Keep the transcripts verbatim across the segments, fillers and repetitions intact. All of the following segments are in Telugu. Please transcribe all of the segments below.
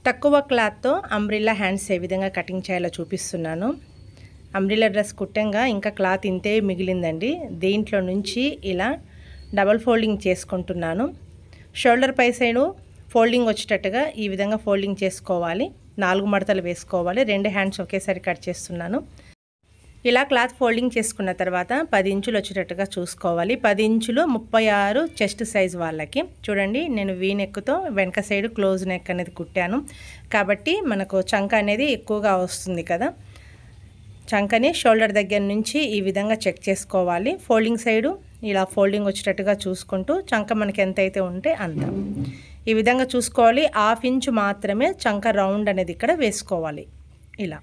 తక్కువ క్లాత్తో అంబ్రిల్లా హ్యాండ్స్ ఏ విధంగా కటింగ్ చేయాలో చూపిస్తున్నాను. అంబ్రిల్లా డ్రెస్ కుట్టంగా ఇంకా క్లాత్ ఇంతే మిగిలిందండి. దీంట్లో నుంచి ఇలా డబల్ ఫోల్డింగ్ చేసుకుంటున్నాను. షోల్డర్ పై సైడు ఫోల్డింగ్ వచ్చేటట్టుగా ఈ విధంగా ఫోల్డింగ్ చేసుకోవాలి. నాలుగు మడతలు వేసుకోవాలి. రెండు హ్యాండ్స్ ఒకేసారి కట్ చేస్తున్నాను. ఇలా క్లాత్ ఫోల్డింగ్ చేసుకున్న తర్వాత పది ఇంచులు వచ్చేటట్టుగా చూసుకోవాలి. పది ఇంచులు ముప్పై ఆరు చెస్ట్ సైజ్ వాళ్ళకి. చూడండి, నేను వీ నెక్తో వెనక సైడ్ క్లోజ్ నెక్ అనేది కుట్టాను కాబట్టి మనకు చంక అనేది ఎక్కువగా వస్తుంది కదా. చంకని షోల్డర్ దగ్గర నుంచి ఈ విధంగా చెక్ చేసుకోవాలి. ఫోల్డింగ్ సైడు ఇలా ఫోల్డింగ్ వచ్చేటట్టుగా చూసుకుంటూ చంక మనకి ఎంత అయితే ఉంటే అంత ఈ విధంగా చూసుకోవాలి. హాఫ్ ఇంచు మాత్రమే చంక రౌండ్ అనేది ఇక్కడ వేసుకోవాలి. ఇలా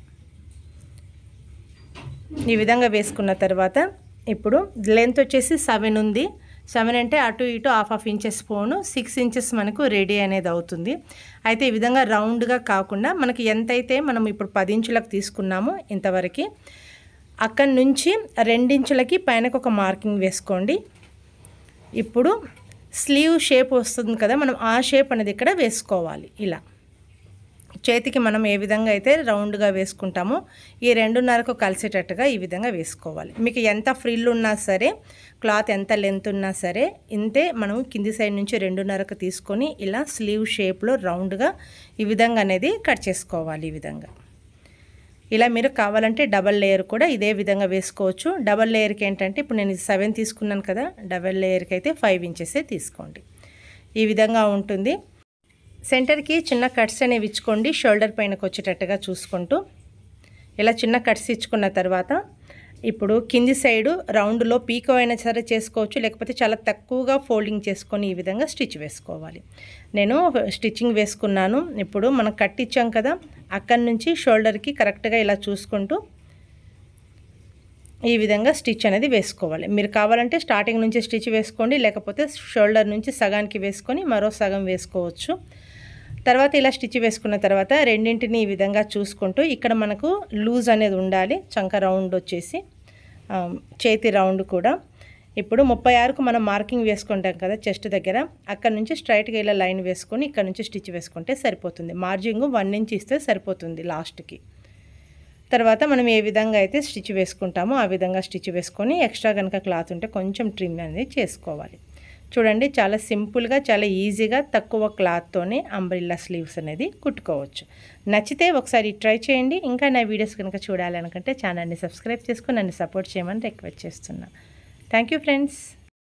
ఈ విధంగా వేసుకున్న తర్వాత ఇప్పుడు లెంత్ వచ్చేసి సెవెన్ ఉంది. సెవెన్ అంటే అటు ఇటు హాఫ్ హాఫ్ ఇంచెస్ పోను సిక్స్ ఇంచెస్ మనకు రెడీ అనేది అవుతుంది. అయితే ఈ విధంగా రౌండ్గా కాకుండా మనకి ఎంతైతే మనం ఇప్పుడు పది ఇంచులకు తీసుకున్నామో ఇంతవరకు అక్కడి నుంచి రెండించులకి పైనకు ఒక మార్కింగ్ వేసుకోండి. ఇప్పుడు స్లీవ్ షేప్ వస్తుంది కదా, మనం ఆ షేప్ అనేది ఇక్కడ వేసుకోవాలి. ఇలా చేతికి మనం ఏ విధంగా అయితే రౌండ్గా వేసుకుంటామో ఈ రెండున్నరకు కలిసేటట్టుగా ఈ విధంగా వేసుకోవాలి. మీకు ఎంత ఫ్రిల్ ఉన్నా సరే, క్లాత్ ఎంత లెంత్ ఉన్నా సరే ఇంతే మనం కింది సైడ్ నుంచి రెండున్నరకు తీసుకొని ఇలా స్లీవ్ షేప్లో రౌండ్గా ఈ విధంగా అనేది కట్ చేసుకోవాలి. ఈ విధంగా ఇలా మీరు కావాలంటే డబల్ లేయర్ కూడా ఇదే విధంగా వేసుకోవచ్చు. డబల్ లేయర్కి ఏంటంటే ఇప్పుడు నేను సెవెన్ తీసుకున్నాను కదా, డబల్ లేయర్కి అయితే ఫైవ్ ఇంచెసే తీసుకోండి. ఈ విధంగా ఉంటుంది. సెంటర్కి చిన్న కట్స్ అనేవి ఇచ్చుకోండి, షోల్డర్ పైనకు వచ్చేటట్టుగా చూసుకుంటూ. ఇలా చిన్న కట్స్ ఇచ్చుకున్న తర్వాత ఇప్పుడు కింది సైడు రౌండ్లో పీకో అయినా సరే చేసుకోవచ్చు, లేకపోతే చాలా తక్కువగా ఫోల్డింగ్ చేసుకొని ఈ విధంగా స్టిచ్ వేసుకోవాలి. నేను స్టిచ్చింగ్ వేసుకున్నాను. ఇప్పుడు మనం కట్ ఇచ్చాం కదా, అక్కడి నుంచి షోల్డర్కి కరెక్ట్గా ఇలా చూసుకుంటూ ఈ విధంగా స్టిచ్ అనేది వేసుకోవాలి. మీరు కావాలంటే స్టార్టింగ్ నుంచి స్టిచ్ వేసుకోండి, లేకపోతే షోల్డర్ నుంచి సగానికి వేసుకొని మరో సగం వేసుకోవచ్చు. తర్వాత ఇలా స్టిచ్ వేసుకున్న తర్వాత రెండింటిని ఈ విధంగా చూసుకుంటూ ఇక్కడ మనకు లూజ్ అనేది ఉండాలి. చంక రౌండ్ వచ్చేసి చేతి రౌండ్ కూడా ఇప్పుడు ముప్పై ఆరుకు మనం మార్కింగ్ వేసుకుంటాం కదా చెస్ట్ దగ్గర, అక్కడ నుంచి స్ట్రైట్గా ఇలా లైన్ వేసుకొని ఇక్కడ నుంచి స్టిచ్ వేసుకుంటే సరిపోతుంది. మార్జింగ్ వన్ ఇంచ్ ఇస్తే సరిపోతుంది లాస్ట్కి. తర్వాత మనం ఏ విధంగా అయితే స్టిచ్ వేసుకుంటామో ఆ విధంగా స్టిచ్ వేసుకొని ఎక్స్ట్రా కనుక క్లాత్ ఉంటే కొంచెం ట్రిమ్ అనేది చేసుకోవాలి. చూడండి, చాలా సింపుల్గా చాలా ఈజీగా తక్కువ క్లాత్తోనే అంబ్రిల్లా స్లీవ్స్ అనేది కుట్టుకోవచ్చు. నచ్చితే ఒకసారి ట్రై చేయండి. ఇంకా నా వీడియోస్ కనుక చూడాలనుకుంటే ఛానల్ని సబ్స్క్రైబ్ చేసుకొని నన్ను సపోర్ట్ చేయమని రిక్వెస్ట్ చేస్తున్నా. Thank you friends.